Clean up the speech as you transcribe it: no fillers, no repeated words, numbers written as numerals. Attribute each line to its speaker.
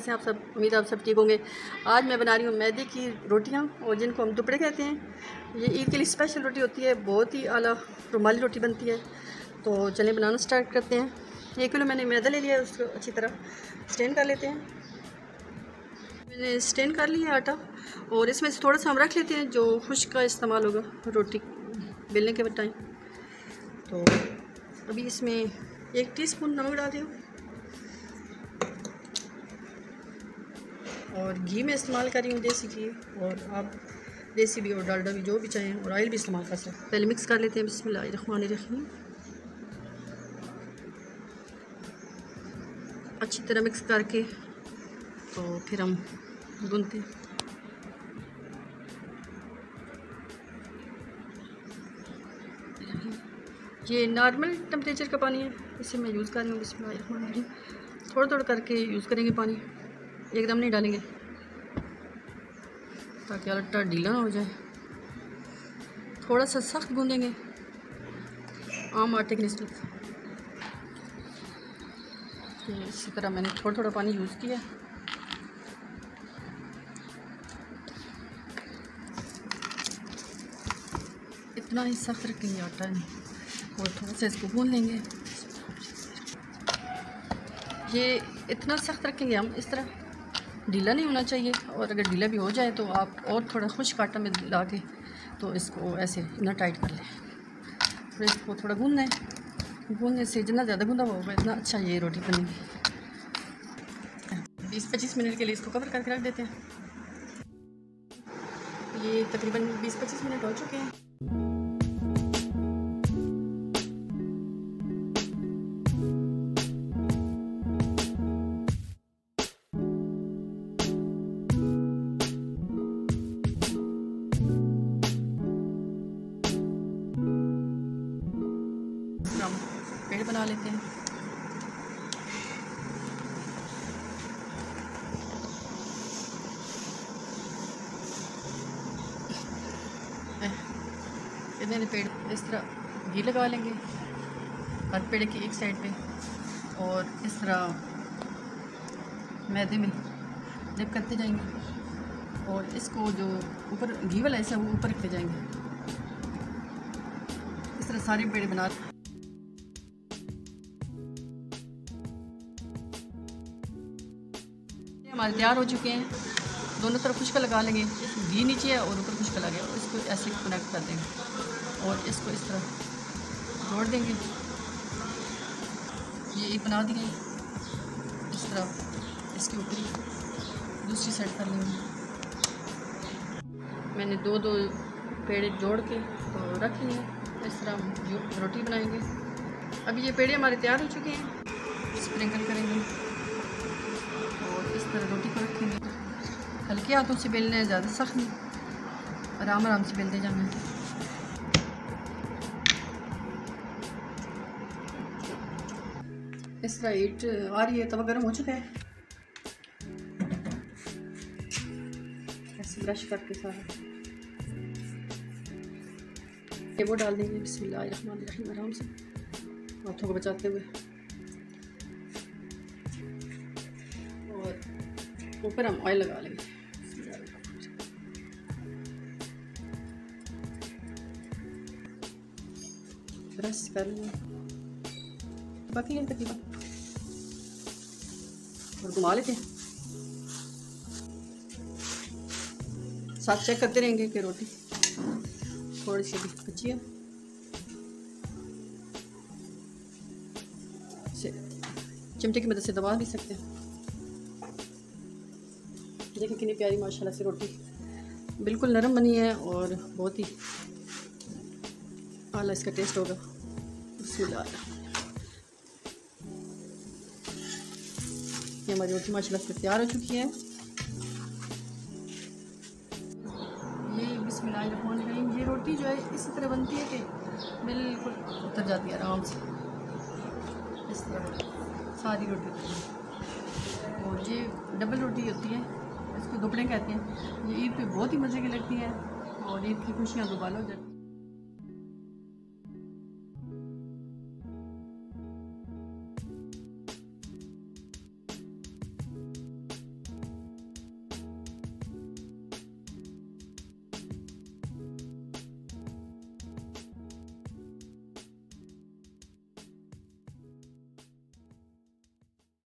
Speaker 1: कैसे हैं आप सब? उम्मीद आप सब ठीक होंगे। आज मैं बना रही हूँ मैदे की रोटियाँ और जिनको हम दुपड़े कहते हैं। ये ईद के लिए स्पेशल रोटी होती है, बहुत ही आला रुमाली रोटी बनती है। तो चलें बनाना स्टार्ट करते हैं। 1 किलो मैंने मैदा ले लिया है, उसको अच्छी तरह स्टेन कर लेते हैं। मैंने स्टेन कर लिया आटा और इसमें से थोड़ा सा हम रख लेते हैं जो खुश्क का इस्तेमाल होगा रोटी बेलने के टाइम। तो अभी इसमें 1 टीस्पून नमक डाल दिया और घी में इस्तेमाल कर रही हूँ, देसी घी, और आप देसी भी और डालडा भी जो भी चाहें, और ऑयल भी इस्तेमाल कर सकते हैं। पहले मिक्स कर लेते हैं। बिस्मिल्लाहिर्रहमानिर्रहीम। अच्छी तरह मिक्स करके तो फिर हम गूंथते हैं। ये नॉर्मल टेम्परेचर का पानी है, इसे मैं यूज़ कर रही हूँ। बिस्मिल्लाहिर्रहमानिर्रहीम। थोड़ा थोड़ा करके यूज़ करेंगे पानी, एकदम नहीं डालेंगे ताकि आटा ढीला ना हो जाए। थोड़ा सा सख्त गूंदेंगे आम आटे की निस्बत। इसी तरह मैंने थोड़ा थोड़ा पानी यूज़ किया। इतना ही सख्त रखेंगे आटा नहीं, और थोड़ा सा इसको गूंद लेंगे। ये इतना सख्त रखेंगे हम, इस तरह ढीला नहीं होना चाहिए। और अगर ढीला भी हो जाए तो आप और थोड़ा खुश्क आटा में ला के तो इसको ऐसे इतना टाइट कर लें। फिर इसको थोड़ा गूंदना है। गूंदने से जितना ज़्यादा गूंदा होगा इतना अच्छा ये रोटी बनेगी। 20-25 मिनट के लिए इसको कवर करके रख देते हैं। ये तकरीबन 20-25 मिनट हो चुके हैं। हम पेड़ बना लेते हैं। इतने पेड़ इस तरह घी लगा लेंगे हर पेड़ की एक साइड पे, और इस तरह मैदे में डिप करते जाएंगे और इसको जो ऊपर घी वाला ऐसा वो ऊपर रखते जाएंगे। इस तरह सारे पेड़ बना हमारे तैयार हो चुके हैं। दोनों तरफ खुश्का लगा लेंगे। घी नीचे है और ऊपर खुश्का लगे, और इसको ऐसे कनेक्ट कर देंगे और इसको इस तरह जोड़ देंगे। ये बना दी गई। इस तरह इसके ऊपर दूसरी साइड कर लेंगे। मैंने दो पेड़े जोड़ के तो रख लिए। इस तरह रोटी बनाएंगे। अभी ये पेड़े हमारे तैयार हो चुके हैं। स्प्रिंकल करेंगे और इस तरह रोटी को रखेंगे। हल्के हाथों से बेलना है, ज़्यादा सख्त नहीं, आराम आराम से बेलते जाना है। इस तरह हीट आ रही है, तवा गर्म हो चुका है। ऐसे ब्रश करके सारा ये वो डाल देंगे। बिस्मिल्लाहिर्रहमानिर्रहीम। आराम से हाथों को बचाते हुए, और ऊपर हम ऑयल लगा लेंगे। ब्रश कर लेंगे बाकी है तकरीबन, और घुमा लेते हैं। साथ चेक करते रहेंगे कि रोटी थोड़ी सी कच्ची है। चिमटे की मदद से दबा भी सकते हैं। देखिए कितनी प्यारी माशाल्लाह से रोटी बिल्कुल नरम बनी है और बहुत ही आला इसका टेस्ट होगा। बिस्मिल्लाह। ये हमारी रोटी माशाल्लाह से तैयार हो चुकी है। ये बिस्मिल्लाहिर्रहमानिर्रहीम। ये रोटी जो है इसी तरह बनती है कि बिल्कुल उतर जाती है आराम से। इस तरह सारी रोटी उतर जाती है। और ये डबल रोटी होती है, इसको दुपड़े कहते हैं। ये ईद पे बहुत ही मज़े की लगती है और ईद की खुशियाँ दोबारा हो जाती हैं।